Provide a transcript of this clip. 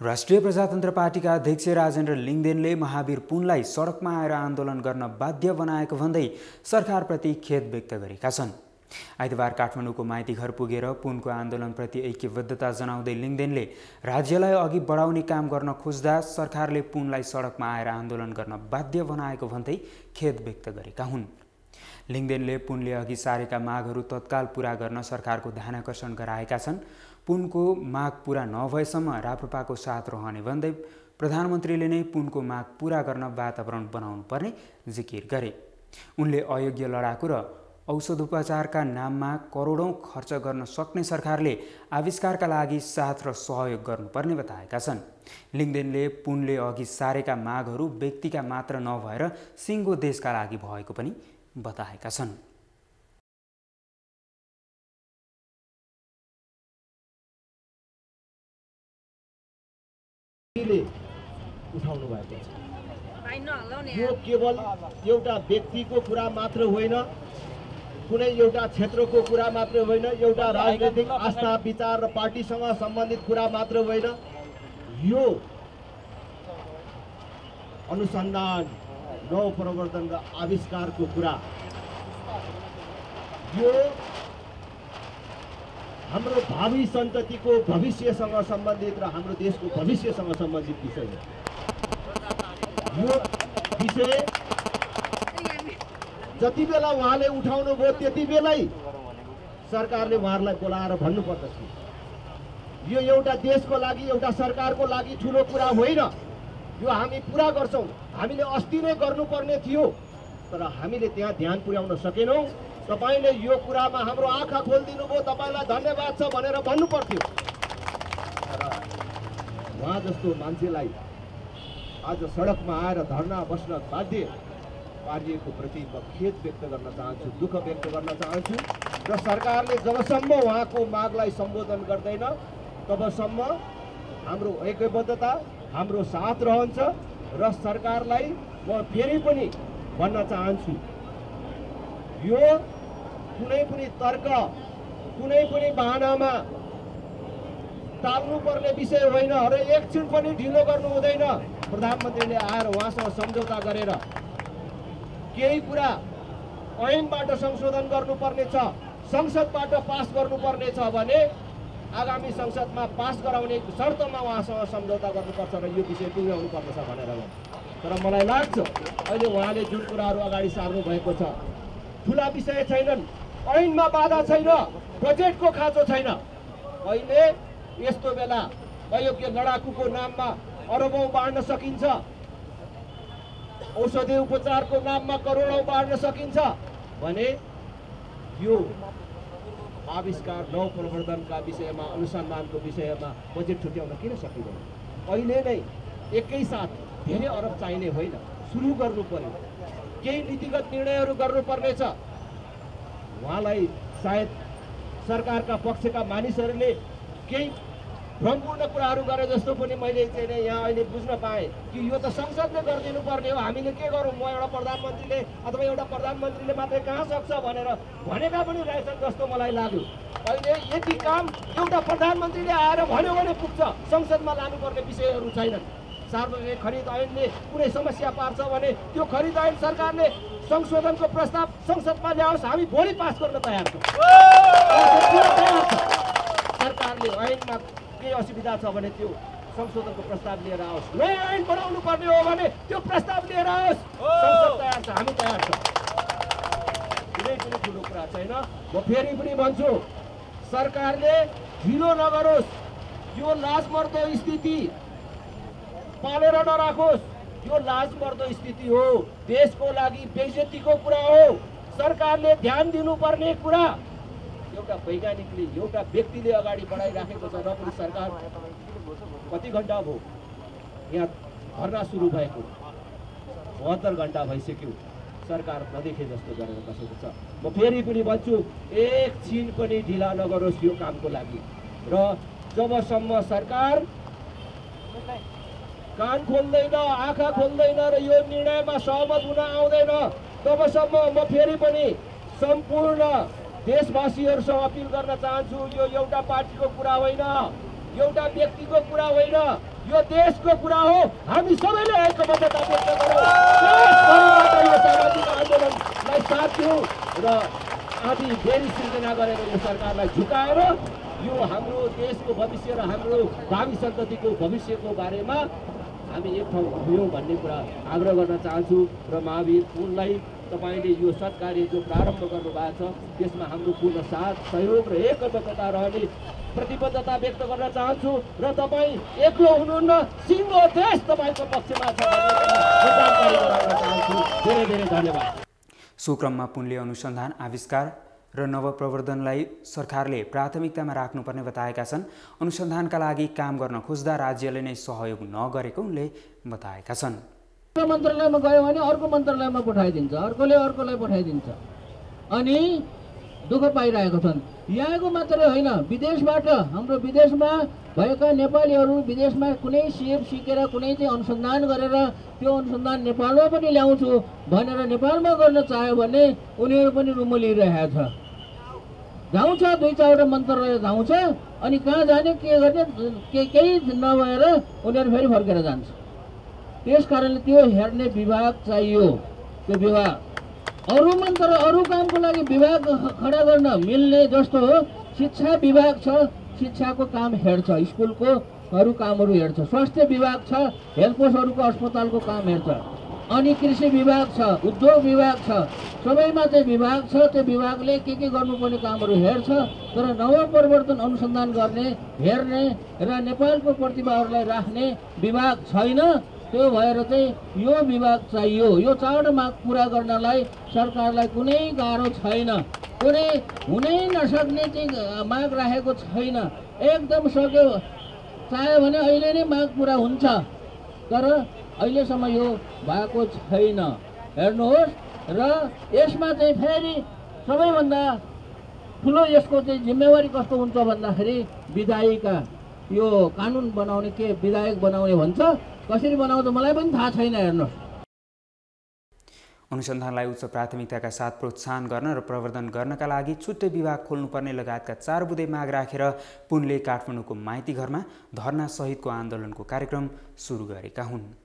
राष्ट्रिय प्रजातन्त्र पार्टीका अध्यक्ष राजेन्द्र लिङदेनले महावीर पुनलाई सडकमा आएर आन्दोलन गर्न बाध्य बनाएको भन्दै सरकारप्रति खेद व्यक्त गरेका छन्। आइतबार काठमाडौँको माइती घर पुगेर पुनको आन्दोलनप्रति ऐक्यबद्धता जनाउँदै लिङदेनले राज्यलाई अघि बढाउने काम गर्न खोज्दा सरकारले पुनलाई सडकमा आएर आन्दोलन गर्न बाध्य बनाएको भन्दै खेद व्यक्त गरेका हुन्। लिङदेनले पुनले अघि सारेका मागहरू तत्काल पूरा गर्न सरकारको ध्यानाकर्षण गराएका छन्। पुनको माग पूरा नभएसम्म राप्रपाको साथ रहने भन्दै प्रधानमन्त्रीले नै पुनको माग पूरा गर्न वातावरण बनाउनु पर्ने जिकिर गरे। उनले अयोग्य लडाकु र औषधोपचारका नाममा करोडौं खर्च गर्न सक्ने सरकारले आविष्कारका लागि साथ र सहयोग गर्नुपर्ने बताएका छन्। लिङदेनले पुनले अघि सारेका मागहरू व्यक्तिका मात्र नभएर सिङ्गो देशका लागि भएको पनि बताएका छन्। उठाउनु भएको छ। यो केवल एउटा व्यक्तिको कुरा मात्र होइन, कुनै एउटा क्षेत्रको कुरा मात्र होइन, एउटा राजनीतिक आस्था विचार र पार्टीसँग सम्बन्धित कुरा मात्र होइन। यो अनुसन्धान नव प्रवर्तन र आविष्कारको कुरा, यो हाम्रो भावी सन्ततिको भविष्यसँग सम्बन्धित र हाम्रो देशको भविष्यसँग सम्बन्धित विषय हो। यो विषय जति बेला उहाँले उठाउनु भयो त्यति बेलै सरकारले उहाँहरूलाई बोलाएर भन्नुपर्दछ। यो एउटा देशको लागि, एउटा सरकारको लागि ठुलो कुरा होइन। यो हामी पुरा गर्छौँ। हामीले अस्ति नै गर्नुपर्ने थियो, तर हामीले त्यहाँ ध्यान पुर्याउन सकेनौँ। तपाईले यो कुरामा हाम्रो आँखा खोलिदिनु भयो, तपाईलाई धन्यवाद छ भनेर भन्नु पर्थ्यो। तर उहाँ जस्तो मान्छेलाई आज सडकमा आएर धर्ना बस्न बाध्य पारिएको प्रति म खेद व्यक्त गर्न चाहन्छु, दुःख व्यक्त गर्न चाहन्छु। र सरकारले जबसम्म उहाँको मागलाई सम्बोधन गर्दैन तबसम्म हाम्रो ऐक्यबद्धता, हाम्रो साथ रहन्छ। र सरकारलाई म फेरि पनि भन्न चाहन्छु, यो कुनै पनि तर्क, कुनै पनि बहानामा टाल्नुपर्ने विषय होइन र एकछिन पनि ढिलो गर्नु हुँदैन। प्रधानमन्त्रीले आएर उहाँसँग सम्झौता गरेर केही कुरा ऐनबाट संशोधन गर्नुपर्ने छ, संसदबाट पास गर्नुपर्ने छ भने आगामी संसदमा पास गराउने शर्तमा उहाँसँग सम्झौता गर्नुपर्छ र यो विषय टुङ्ग्याउनु पर्दछ भनेर। तर मलाई लाग्छ अहिले उहाँले जुन कुराहरू अगाडि सार्नु भएको छ ठुला विषय छैनन्, ऐनमा बाधा छैन, बजेटको खाँचो छैन। अहिले यस्तो बेला अयोग्य लडाकुको नाममा अरबौं बाँड्न सकिन्छ, औषधि उपचारको नाममा करोडौं बाँड्न सकिन्छ भने यो आविष्कार नव प्रवर्धनका विषयमा, अनुसन्धानको विषयमा बजेट छुट्याउन किन सकिँदैन? अहिले नै एकैसाथ धेरै अरब चाहिने होइन, सुरु गर्नु पर्यो। केही नीतिगत निर्णयहरू गर्नुपर्नेछ। उहाँलाई सायद सरकारका पक्षका मानिसहरूले केही भ्रमपूर्ण कुराहरू गरे जस्तो पनि मैले चाहिँ यहाँ अहिले बुझ्न पाएँ कि यो त संसदले गरिदिनु पर्ने हो, हामीले के गरौँ, म एउटा प्रधानमन्त्रीले अथवा एउटा प्रधानमन्त्रीले मात्रै कहाँ सक्छ भनेर भनेका पनि रहेछन् जस्तो मलाई लाग्यो। अहिले यति काम एउटा प्रधानमन्त्रीले आएर भन्यो भने पुग्छ, संसदमा लानुपर्ने विषयहरू छैनन्। सार्वजनिक खरिद ऐनले कुनै समस्या पार्छ भने त्यो खरिद ऐन सरकारले संशोधनको प्रस्ताव संसदमा ल्याओस्, हामी भोलि पास गर्न तयार छौँ। सरकारले ऐनमा केही असुविधा छ भने त्यो संशोधनको प्रस्ताव लिएर आओस्, नयाँ ऐन बनाउनु पर्ने हो भने त्यो प्रस्ताव लिएर आओस्, संसद तयार छ, हामी तयार छौँ। कुनै पनि ठुलो कुरा छैन। म फेरि पनि भन्छु, सरकारले ढिलो नगरोस्, यो लाजमर्दो स्थिति पालेर नराखोस्। यो लाजमर्दो स्थिति हो, देशको लागि बेइज्जतीको कुरा हो। सरकारले ध्यान दिनुपर्ने कुरा, एउटा वैज्ञानिकले, एउटा व्यक्तिले अगाडि बढाइराखेको छ। र पनि सरकार कति घण्टा भयो यहाँ धर्ना सुरु भएको? 72 घण्टा भइसक्यो, सरकार नदेखे जस्तो गरेर बसेको छ। म फेरि पनि भन्छु, एकछिन पनि ढिला नगरोस् यो कामको लागि। र जबसम्म सरकार कान खोल्दैन, आँखा खोल्दैन र यो निर्णयमा सहमत हुन आउँदैन तबसम्म म फेरि पनि सम्पूर्ण देशवासीहरूसँग अपिल गर्न चाहन्छु, यो एउटा पार्टीको कुरा होइन, एउटा व्यक्तिको कुरा होइन, यो देशको कुरा हो। हामी सबैले ऐक्यबद्धता व्यक्त गरौँ, देशभरिबाट यो सामाजिक आन्दोलनलाई साथ दिउँ र आदि फेरि सिर्जना गरेर यो सरकारलाई झुकाएर यो हाम्रो देशको भविष्य र हाम्रो भावी सन्ततिको भविष्यको बारेमा हामी एक ठाउँ हुयौँ भन्ने कुरा आग्रह गर्न चाहन्छु। र महावीर पुललाई तपाईँले यो सत्कार्य जो प्रारम्भ गर्नुभएको छ त्यसमा हाम्रो पूर्ण साथ सहयोग र एकबद्धता रहने प्रतिबद्धता व्यक्त गर्न चाहन्छु। र तपाईँ एक्लो हुनुहुन्न, सिङ्गो देश तपाईँको पक्षमा छ भन्ने जानकारी गराउन चाहन्छु। धेरै धेरै धन्यवाद। सो क्रममा पुनले अनुसन्धान, आविष्कार र नवप्रवर्धनलाई सरकारले प्राथमिकतामा राख्नुपर्ने बताएका छन्। अनुसन्धानका लागि काम गर्न खोज्दा राज्यले नै सहयोग नगरेको उनले बताएका छन्। मन्त्रालयमा गयो भने अर्को मन्त्रालयमा पठाइदिन्छ, अर्कोले अर्कोलाई पठाइदिन्छ अनि दुःख पाइरहेको छन्। यहाँको मात्रै होइन, विदेशबाट हाम्रो विदेशमा भएका नेपालीहरू विदेशमा कुनै सिप सिकेर कुनै चाहिँ अनुसन्धान गरेर त्यो अनुसन्धान नेपालमा पनि ल्याउँछु भनेर नेपालमा गर्न चाह्यो भने उनीहरू पनि रुमलिरहेको छ। धाउँछ, 2-4वटा मन्त्रालय धाउँछ अनि कहाँ जाने के गर्ने केही नभएर उनीहरू फेरि फर्केर जान्छ। त्यस कारणले त्यो हेर्ने विभाग चाहियो। त्यो विभाग अरू कामको लागि विभाग खडा गर्न मिल्ने जस्तो हो। शिक्षा विभाग छ, शिक्षाको काम हेर्छ, स्कुलको अरू कामहरू हेर्छ। स्वास्थ्य विभाग छ, हेल्थ पोस्टहरूको अस्पतालको काम हेर्छ। अनि कृषि विभाग छ, उद्योग विभाग छ, सबैमा चाहिँ विभाग छ। त्यो विभागले के गर्नुपर्ने कामहरू हेर्छ, तर नवप्रवर्तन अनुसन्धान गर्ने, हेर्ने र नेपालको प्रतिभाहरूलाई राख्ने विभाग छैन। त्यो भएर चाहिँ यो विभाग चाहियो। यो 4 माग पुरा गर्नलाई सरकारलाई कुनै गाह्रो छैन, कुनै हुनै नसक्ने चाहिँ माग राखेको छैन। एकदम सक्यो चाह्यो भने अहिले नै माग पुरा हुन्छ, तर अहिलेसम्म यो भएको छैन। हेर्नुहोस्, र यसमा चाहिँ फेरि सबैभन्दा ठुलो यसको चाहिँ जिम्मेवारी कस्तो हुन्छ भन्दाखेरि विधायिका, यो कानुन बनाउने के विधायक बनाउने भन्छ, कसरी बनाउँछ मलाई पनि थाहा छैन। हेर्नुहोस्, अनुसन्धानलाई उच्च प्राथमिकताका साथ प्रोत्साहन गर्न र प्रवर्धन गर्नका लागि छुट्टै विभाग खोल्नुपर्ने लगायतका 4 बुँदे माग राखेर पुनले काठमाडौँको माइती घरमा धरना सहितको आन्दोलनको कार्यक्रम सुरु गरेका हुन्।